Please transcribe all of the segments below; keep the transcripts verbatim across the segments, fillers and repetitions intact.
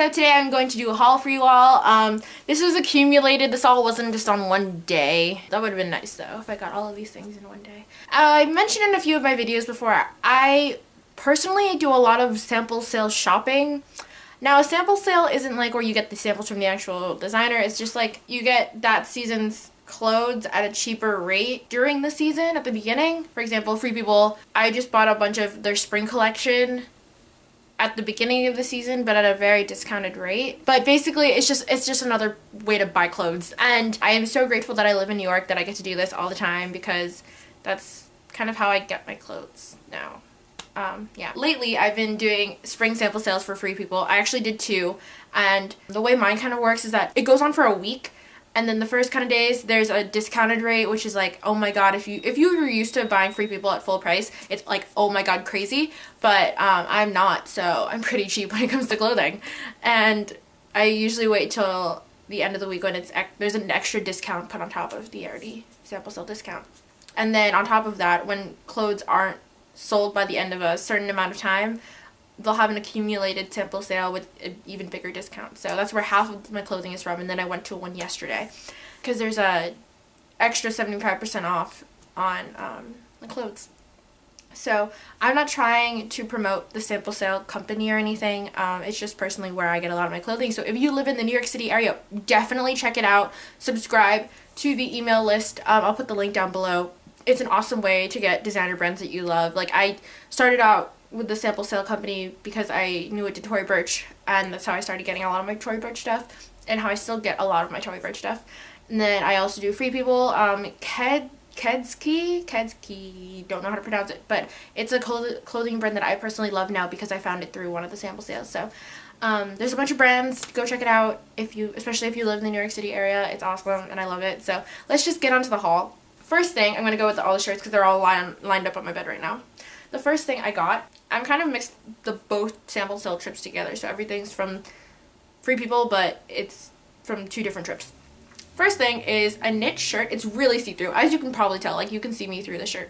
So today I'm going to do a haul for you all. Um, this was accumulated. This all wasn't just on one day. That would have been nice though if I got all of these things in one day. Uh, I mentioned in a few of my videos before, I personally do a lot of sample sale shopping. Now a sample sale isn't like where you get the samples from the actual designer. It's just like you get that season's clothes at a cheaper rate during the season at the beginning. For example, Free People, I just bought a bunch of their spring collection at the beginning of the season, but at a very discounted rate. But basically it's just it's just another way to buy clothes, and I am so grateful that I live in New York that I get to do this all the time, because that's kind of how I get my clothes now. Um, yeah. Lately I've been doing spring sample sales for Free People. I actually did two, and the way mine kind of works is that it goes on for a week. And then the first kind of days, there's a discounted rate, which is like, oh my god, if you if you were used to buying Free People at full price, it's like, oh my god, crazy. But um, I'm not, so I'm pretty cheap when it comes to clothing. And I usually wait till the end of the week when it's there's an extra discount put on top of the already sample sale discount. And then on top of that, when clothes aren't sold by the end of a certain amount of time, they'll have an accumulated sample sale with an even bigger discount. So that's where half of my clothing is from, and then I went to one yesterday because there's a extra seventy-five percent off on um, the clothes. So I'm not trying to promote the sample sale company or anything. Um, it's just personally where I get a lot of my clothing. So if you live in the New York City area, definitely check it out. Subscribe to the email list. Um, I'll put the link down below. It's an awesome way to get designer brands that you love. Like, I started out with the sample sale company because I knew it to Tory Burch, and that's how I started getting a lot of my Tory Burch stuff, and how I still get a lot of my Tory Burch stuff. And then I also do Free People, um, Ked, Kedsky, Kedsky, don't know how to pronounce it, but it's a clothing brand that I personally love now because I found it through one of the sample sales. So um, there's a bunch of brands. Go check it out, if you, especially if you live in the New York City area. It's awesome, and I love it. So let's just get on to the haul. First thing, I'm going to go with all the shirts because they're all line, lined up on my bed right now. The first thing I got, I'm kind of mixed the both sample sale trips together, so everything's from Free People, but it's from two different trips. First thing is a knit shirt. It's really see-through, as you can probably tell. Like, you can see me through the shirt.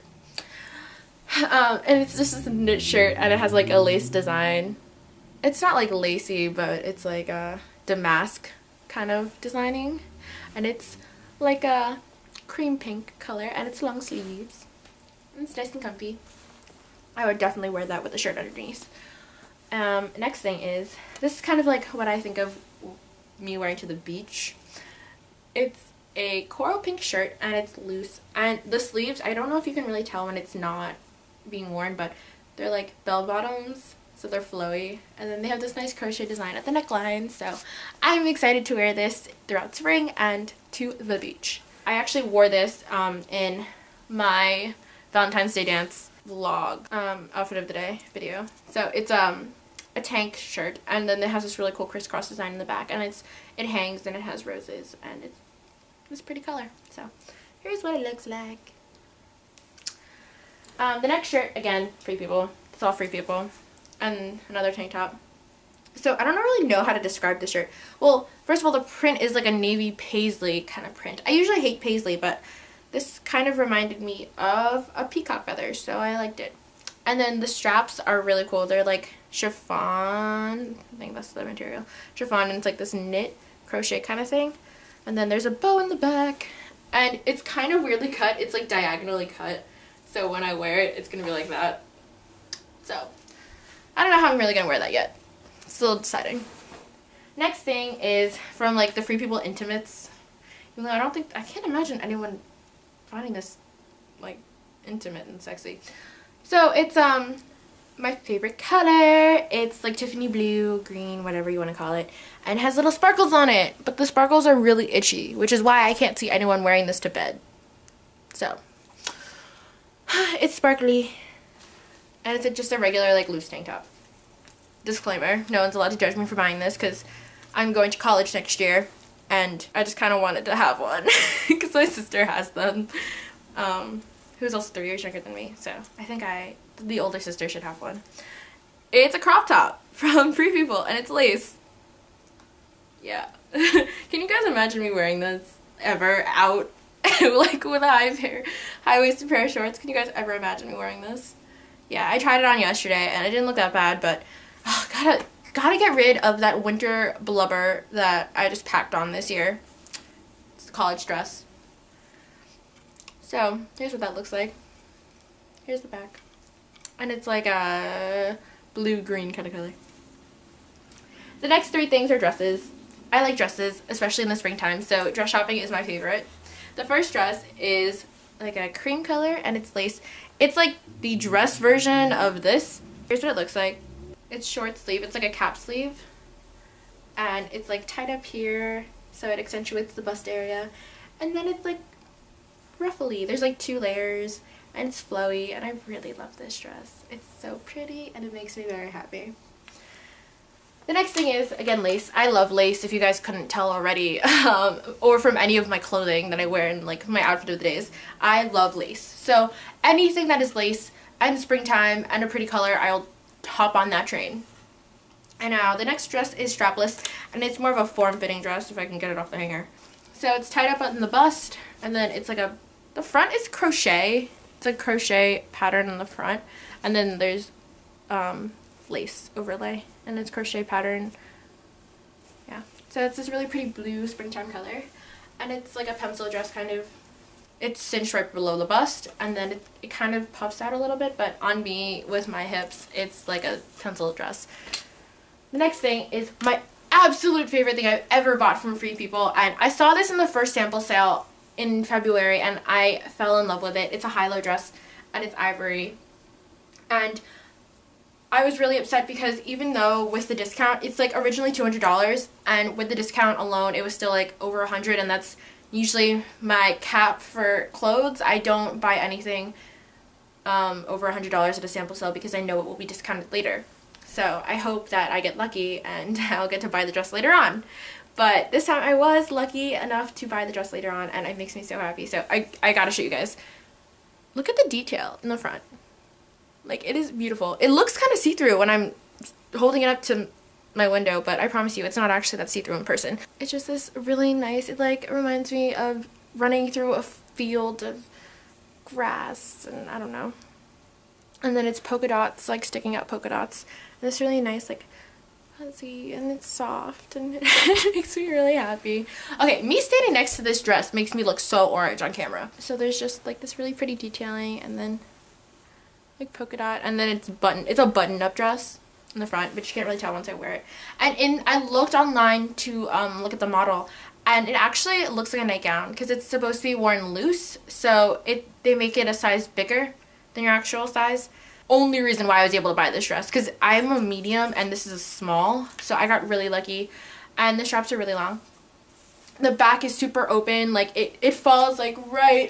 Um, and it's just this knit shirt, and it has like a lace design. It's not like lacy, but it's like a damask kind of designing, and it's like a cream pink color, and it's long sleeves. It's nice and comfy. I would definitely wear that with a shirt underneath. Um, next thing is, this is kind of like what I think of me wearing to the beach. It's a coral pink shirt, and it's loose. And the sleeves, I don't know if you can really tell when it's not being worn, but they're like bell bottoms, so they're flowy. And then they have this nice crochet design at the neckline, so I'm excited to wear this throughout spring and to the beach. I actually wore this um, in my Valentine's Day dance vlog, um, outfit of the day video. So it's um a tank shirt, and then it has this really cool crisscross design in the back, and it's it hangs and it has roses, and it's it's a pretty color. So here's what it looks like. Um, the next shirt, again, Free People. It's all Free People, and another tank top. So I don't really know how to describe the shirt. Well, first of all, the print is like a navy paisley kind of print. I usually hate paisley, but this kind of reminded me of a peacock feather, so I liked it. And then the straps are really cool. They're like chiffon, I think that's the material. Chiffon, and it's like this knit crochet kind of thing. And then there's a bow in the back, and it's kind of weirdly cut. It's like diagonally cut, so when I wear it, it's gonna be like that. So I don't know how I'm really gonna wear that yet. Still deciding. Next thing is from like the Free People Intimates. Even though I don't think, I can't imagine anyone finding this like intimate and sexy. So it's um my favorite color. It's like Tiffany blue, green, whatever you want to call it, and it has little sparkles on it, but the sparkles are really itchy, which is why I can't see anyone wearing this to bed. So it's sparkly, and it's just a regular like loose tank top. Disclaimer, no one's allowed to judge me for buying this because I'm going to college next year, and I just kind of wanted to have one because my sister has them, um, who's also three years younger than me, so I think I, the older sister, should have one. It's a crop top from Free People, and it's lace. Yeah. Can you guys imagine me wearing this ever out, like with a high pair, high-waisted pair of shorts? Can you guys ever imagine me wearing this? Yeah, I tried it on yesterday, and it didn't look that bad, but oh, gotta gotta get rid of that winter blubber that I just packed on this year. It's a college dress. So here's what that looks like. Here's the back. And it's like a blue-green kind of color. The next three things are dresses. I like dresses, especially in the springtime, so dress shopping is my favorite. The first dress is like a cream color and it's lace. It's like the dress version of this. Here's what it looks like. It's short sleeve. It's like a cap sleeve. And it's like tied up here, so it accentuates the bust area. And then it's like ruffly. There's like two layers and it's flowy, and I really love this dress. It's so pretty and it makes me very happy. The next thing is, again, lace. I love lace, if you guys couldn't tell already, um, or from any of my clothing that I wear in like my outfit of the days. I love lace. So anything that is lace and springtime and a pretty color, I'll hop on that train. And now the next dress is strapless, and it's more of a form-fitting dress if I can get it off the hanger. So it's tied up on the bust, and then it's like a, the front is crochet. It's a crochet pattern on the front, and then there's um, lace overlay, and it's crochet pattern. Yeah, so it's this really pretty blue springtime color, and it's like a pencil dress kind of. It's cinched right below the bust, and then it, it kind of puffs out a little bit, but on me with my hips, it's like a pencil dress. The next thing is my absolute favorite thing I've ever bought from Free People, and I saw this in the first sample sale in February and I fell in love with it. It's a high-low dress and it's ivory, and I was really upset because even though with the discount it's like originally two hundred dollars, and with the discount alone it was still like over a hundred, and that's usually my cap for clothes. I don't buy anything um, over a hundred dollars at a sample sale because I know it will be discounted later. So I hope that I get lucky and I'll get to buy the dress later on. But this time I was lucky enough to buy the dress later on, and it makes me so happy. So I, I gotta show you guys. Look at the detail in the front. Like, it is beautiful. It looks kind of see-through when I'm holding it up to my window, but I promise you it's not actually that see-through in person. It's just this really nice, it like reminds me of running through a field of grass, and I don't know. And then it's polka dots, like sticking out polka dots. And it's really nice, like fuzzy, and it's soft, and it makes me really happy. Okay, me standing next to this dress makes me look so orange on camera. So there's just like this really pretty detailing, and then like polka dot, and then it's button. It's a button-up dress in the front, but you can't really tell once I wear it. And in I looked online to um, look at the model, and it actually looks like a nightgown because it's supposed to be worn loose. So it they make it a size bigger than your actual size. Only reason why I was able to buy this dress, because I'm a medium and this is a small, so I got really lucky. And the straps are really long. The back is super open, like it, it falls like right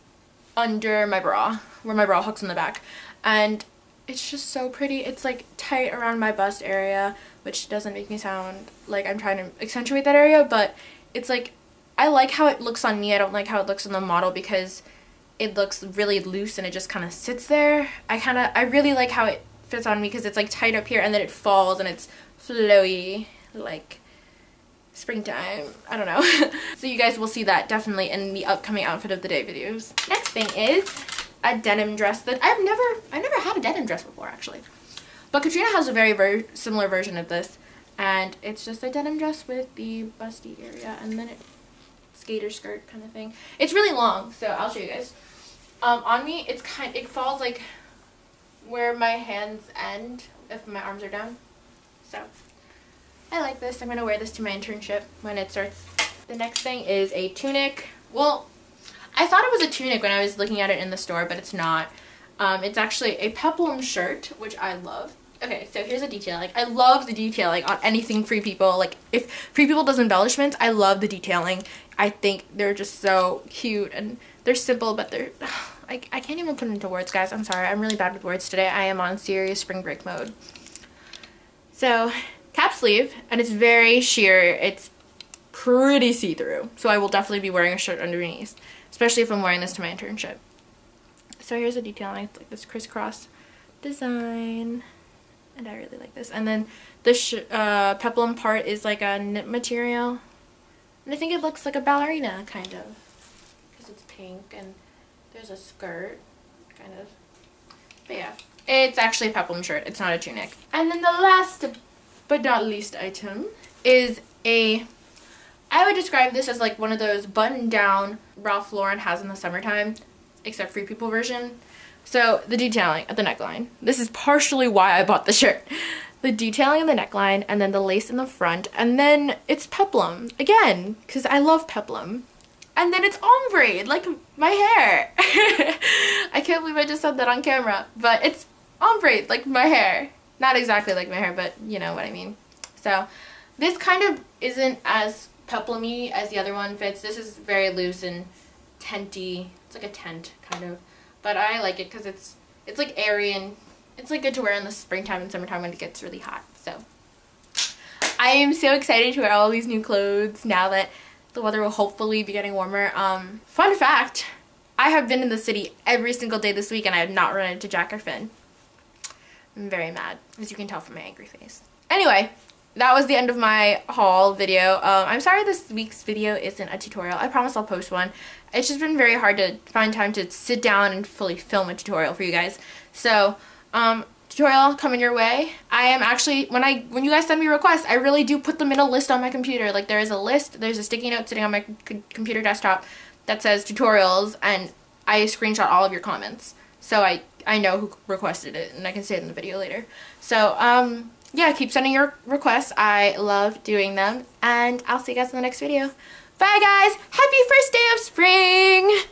under my bra, where my bra hooks in the back. And it's just so pretty. It's like tight around my bust area, which doesn't make me sound like I'm trying to accentuate that area, but it's like, I like how it looks on me. I don't like how it looks on the model because it looks really loose and it just kind of sits there. I kind of, I really like how it fits on me because it's like tight up here and then it falls and it's flowy like springtime. I don't know. So you guys will see that definitely in the upcoming outfit of the day videos. Next thing is a denim dress that I've never, I've never had a denim dress before actually. But Katrina has a very, very similar version of this, and it's just a denim dress with the busty area and then it skater skirt kind of thing. It's really long, so I'll show you guys. Um, on me, it's kind, it falls like where my hands end if my arms are down. So I like this. I'm gonna wear this to my internship when it starts. The next thing is a tunic. Well, I thought it was a tunic when I was looking at it in the store, but it's not. Um, it's actually a peplum shirt, which I love. Okay, so here's the detailing. I love the detailing on anything Free People. Like, if Free People does embellishments, I love the detailing. I think they're just so cute, and they're simple, but they're... I, I can't even put it into words, guys. I'm sorry. I'm really bad with words today. I am on serious spring break mode. So, cap sleeve, and it's very sheer. It's pretty see-through, so I will definitely be wearing a shirt underneath, especially if I'm wearing this to my internship. So here's the detailing. It's like this crisscross design. And I really like this. And then the sh uh, peplum part is like a knit material. And I think it looks like a ballerina, kind of. Because it's pink and there's a skirt, kind of. But yeah, it's actually a peplum shirt. It's not a tunic. And then the last but not least item is a, I would describe this as like one of those button down Ralph Lauren has in the summertime, except Free People version. So the detailing at the neckline. This is partially why I bought the shirt. The detailing in the neckline, and then the lace in the front, and then it's peplum again because I love peplum, and then it's ombre like my hair. I can't believe I just said that on camera, but it's ombre like my hair. Not exactly like my hair, but you know what I mean. So this kind of isn't as peplumy as the other one fits. This is very loose and tenty. It's like a tent kind of, but I like it because it's it's like airy and it's like good to wear in the springtime and summertime when it gets really hot. So I am so excited to wear all these new clothes now that the weather will hopefully be getting warmer. Um, fun fact, I have been in the city every single day this week and I have not run into Jack or Finn. I'm very mad, as you can tell from my angry face. Anyway, that was the end of my haul video. Um, I'm sorry this week's video isn't a tutorial. I promise I'll post one. It's just been very hard to find time to sit down and fully film a tutorial for you guys. So, um, tutorial coming your way. I am actually, when I when you guys send me requests, I really do put them in a list on my computer. Like there is a list, there's a sticky note sitting on my computer desktop that says tutorials, and I screenshot all of your comments. So I, I know who requested it, and I can say it in the video later. So, um, yeah, keep sending your requests. I love doing them, and I'll see you guys in the next video. Bye guys! Happy first day of spring!